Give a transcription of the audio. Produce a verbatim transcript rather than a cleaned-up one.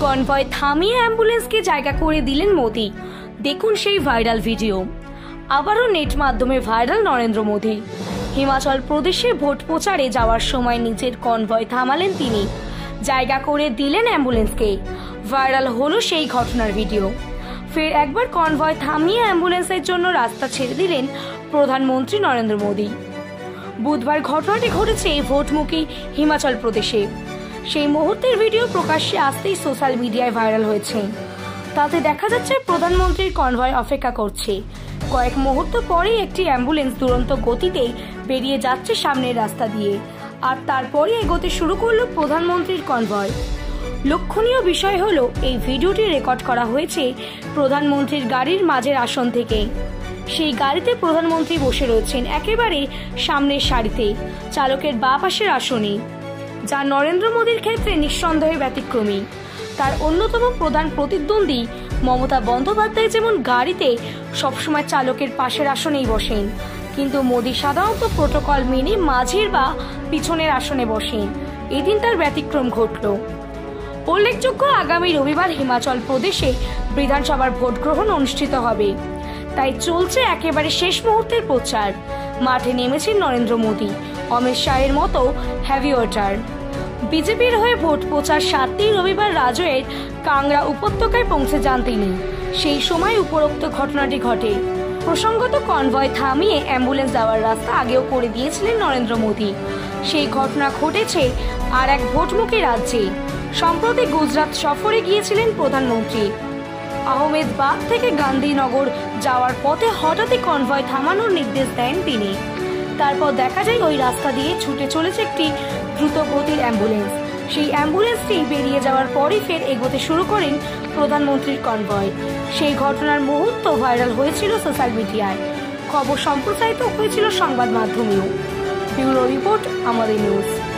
Convoy থামিয়ে অ্যাম্বুলেন্সকে জায়গা করে দিলেন মোদি। দেখুন সেই ভাইরাল ভিডিও। আবারও নেট মাধ্যমে ভাইরাল নরেন্দ্র মোদি। হিমাচল প্রদেশে ভোট প্রচারে যাওয়ার সময় নিজের কনভয় থামালেন তিনি, জায়গা করে দিলেন অ্যাম্বুলেন্সকে। ভাইরাল হলো সেই ঘটনার ভিডিও। ফের একবার কনভয় থামিয়ে অ্যাম্বুলেন্সের জন্য রাস্তা ছেড়ে দিলেন প্রধানমন্ত্রী নরেন্দ্র মোদি। বুধবার ঘটনাটি ঘটেছে ভোটমুখী হিমাচল প্রদেশে। সেই মুহূর্তের ভিডিও প্রকাশ্যে আসতেই সোশ্যাল মিডিয়ায় ভাইরাল হয়েছে। তাতে দেখা যাচ্ছে প্রধানমন্ত্রীর কনভয় অপেক্ষা করছে। কয়েক মুহূর্ত পরেই একটি অ্যাম্বুলেন্স দুরন্ত গতিতে বেরিয়ে যাচ্ছে সামনের রাস্তা দিয়ে, আর তারপরে এগোতে শুরু করলো প্রধানমন্ত্রীর কনভয়। লক্ষণীয় বিষয় হলো এই ভিডিওটি রেকর্ড করা হয়েছে প্রধানমন্ত্রীর গাড়ির মাঝের আসন থেকে। সেই গাড়িতে প্রধানমন্ত্রী বসে রয়েছেন একেবারে সামনের সারিতে, চালকের বাঁ পাশের আসনে, যা নরেন্দ্র মোদীর ক্ষেত্রে নিঃসন্দেহে ব্যতিক্রমী। তার অন্যতম প্রধান প্রতিদ্বন্দ্বী মমতা বন্দ্যোপাধ্যায় যেমন গাড়িতে সবসময় চালকের পাশের আসনেই বসেন, কিন্তু মোদী সাধারণত প্রোটোকল মেনে মাঝের বা পিছনের আসনে বসেন। এদিন তার ব্যতিক্রম ঘটল। উল্লেখযোগ্য, আগামী রবিবার হিমাচল প্রদেশে বিধানসভার ভোট গ্রহণ অনুষ্ঠিত হবে, তাই চলছে একেবারে শেষ মুহূর্তের প্রচার। মাঠে নেমেছেন নরেন্দ্র মোদী, অমিত শাহের মতো হেভি ওয়েটার। বিজেপির হয়ে ভোট প্রচার সাতই রবিবার রাজয়ের কাংড়া উপত্যকায় পৌঁছে যান তিনি। সেই সময় উপরোক্ত ঘটনাটি ঘটে। প্রসঙ্গত, কনভয় থামিয়ে অ্যাম্বুলেন্স যাওয়ার রাস্তা আগেও করে দিয়েছিলেন নরেন্দ্র মোদী। সেই ঘটনা ঘটেছে আর এক ভোটমুখী রাজ্যে। সম্প্রতি গুজরাট সফরে গিয়েছিলেন প্রধানমন্ত্রী। আহমেদাবাদ থেকে গান্ধীনগর যাওয়ার পথে হঠাৎই কনভয় থামানোর নির্দেশ দেন তিনি। তারপর দেখা যায় ওই রাস্তা দিয়ে ছুটে চলেছে একটি দ্রুত গতির অ্যাম্বুলেন্স। সেই অ্যাম্বুলেন্সটি বেরিয়ে যাওয়ার পরই ফের এগোতে শুরু করেন প্রধানমন্ত্রীর কনভয়। সেই ঘটনার মুহূর্ত ভাইরাল হয়েছিল সোশ্যাল মিডিয়ায়। খবর সম্প্রচারিত হয়েছিল সংবাদ মাধ্যমেও। ব্যুরো রিপোর্ট, আমাদের নিউজ।